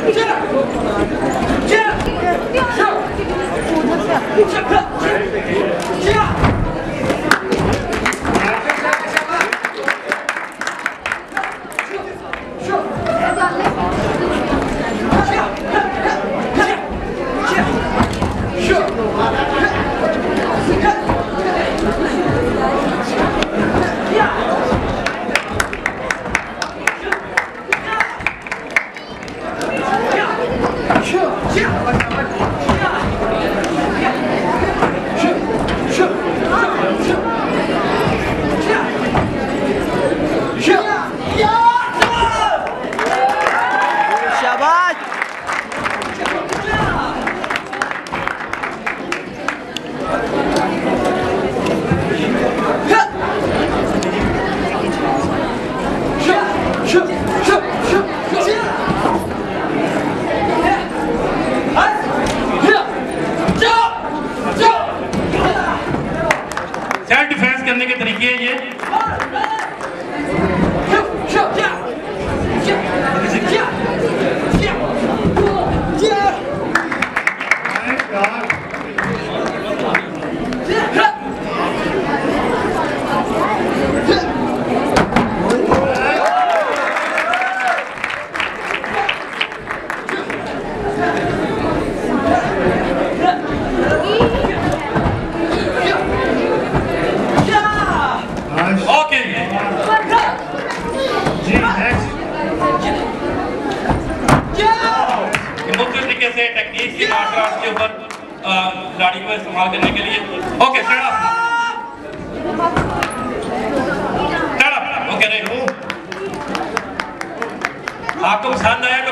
Self defence करने के तरीके हैं ये। टेक्निक की मार्शल आर्ट्स के ऊपर खिलाड़ी को इस्तेमाल करने के लिए। ओके स्टैंड अप, ओके नहीं आपको पसंद आया